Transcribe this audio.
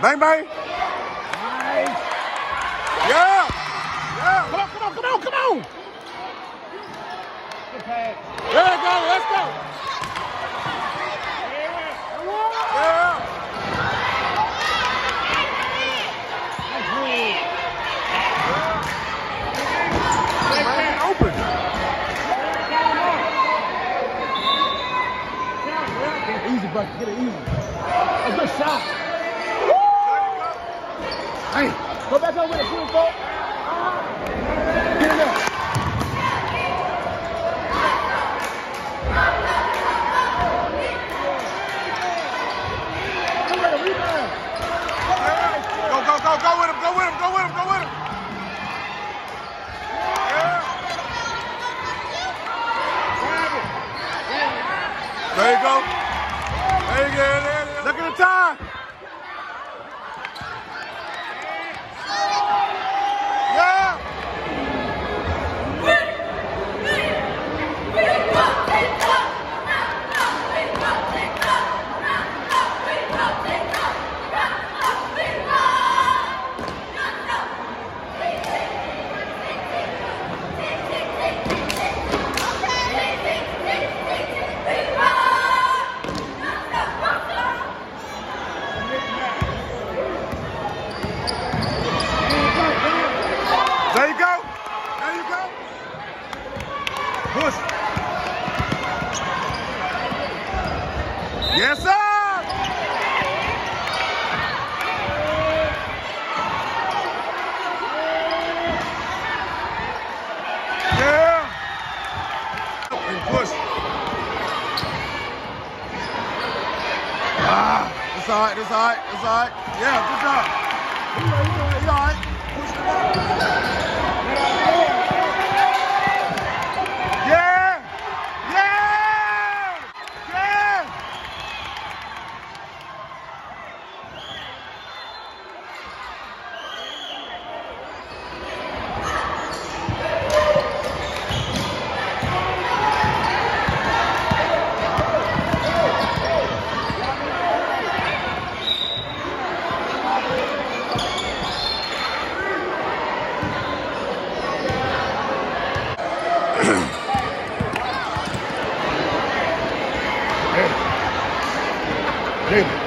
Bang, bang. Nice. Yeah. Yeah. Come on, come on, come on, come on. Good pass. There you go. Let's go. Yeah. Man, open. Get it easy, buddy. Get it easy. A good shot. Hey, go back up with it, shoot, folks. Get in there. Come with him, rebound. Go with him, go with him, go with him, go with him. Yeah. There you go. There you go. Look at the time. Yeah. There you go. There you go. Push. Yes, sir. Yeah. And push. Ah, it's all right. It's all right. It's all right. Yeah, good job. You all right. Push the ball. Yeah! Yeah! Yeah! David.